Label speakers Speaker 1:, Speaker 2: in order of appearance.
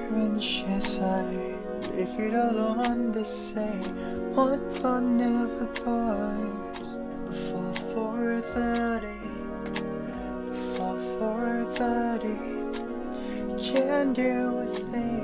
Speaker 1: inches high. If you're alone, they say one phone never bars. Before 4:30, before 4:30, can't do a thing.